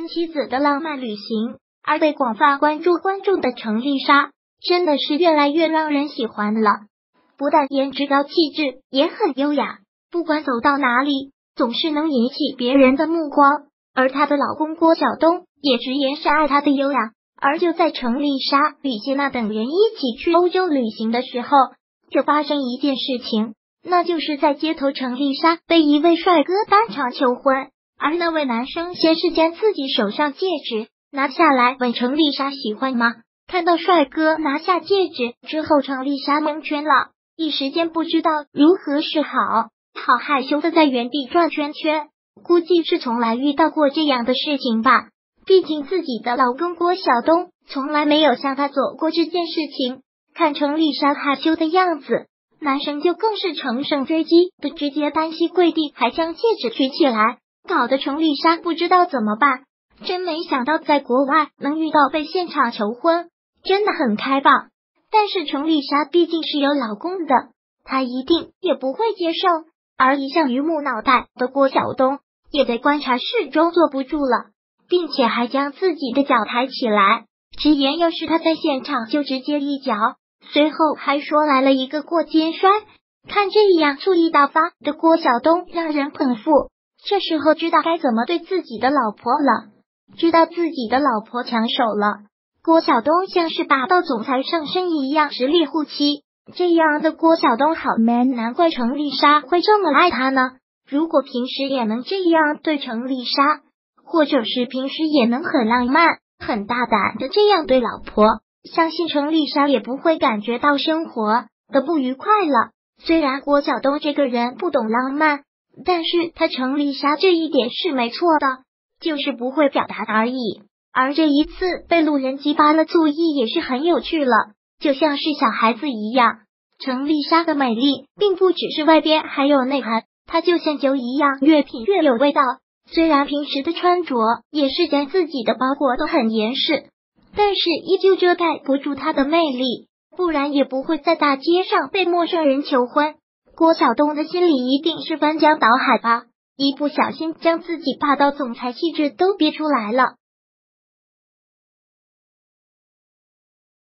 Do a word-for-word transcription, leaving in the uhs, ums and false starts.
跟妻子的浪漫旅行，而被广泛关注关注的程丽莎，真的是越来越让人喜欢了。不但颜值高，气质也很优雅，不管走到哪里，总是能引起别人的目光。而她的老公郭晓东也直言是爱她的优雅。而就在程丽莎、李谢娜等人一起去欧洲旅行的时候，就发生一件事情，那就是在街头，程丽莎被一位帅哥当场求婚，而那位男生先是将自己手上戒指拿下来，问程丽莎喜欢吗？看到帅哥拿下戒指之后，程丽莎蒙圈了，一时间不知道如何是好，好害羞的在原地转圈圈，估计是从来遇到过这样的事情吧。毕竟自己的老公郭晓东从来没有向她做过这件事情，看程丽莎害羞的样子，男生就更是乘胜追击的直接单膝跪地，还将戒指取起来，搞得程丽莎不知道怎么办。真没想到在国外能遇到被现场求婚，真的很开放。但是程丽莎毕竟是有老公的，她一定也不会接受。而一向榆木脑袋的郭晓东也在观察室中坐不住了，并且还将自己的脚抬起来，直言要是他在现场就直接一脚，随后还说来了一个过肩摔。看这样醋意大发的郭晓东让人捧腹，这时候知道该怎么对自己的老婆了，知道自己的老婆抢手了。郭晓东像是霸道总裁上身一样实力护妻，这样的郭晓东好 man， 难怪程丽莎会这么爱他呢。如果平时也能这样对程丽莎，或者是平时也能很浪漫很大胆的这样对老婆，相信程丽莎也不会感觉到生活的不愉快了。虽然郭晓东这个人不懂浪漫，但是他程丽莎这一点是没错的，就是不会表达而已。而这一次被路人激发了醋意也是很有趣了，就像是小孩子一样。程丽莎的美丽并不只是外边，还有内涵，她就像酒一样，越品越有味道。虽然平时的穿着也是将自己的包裹都很严实，但是依旧遮盖不住她的魅力，不然也不会在大街上被陌生人求婚。郭晓东的心里一定是翻江倒海吧，一不小心将自己霸道总裁气质都憋出来了。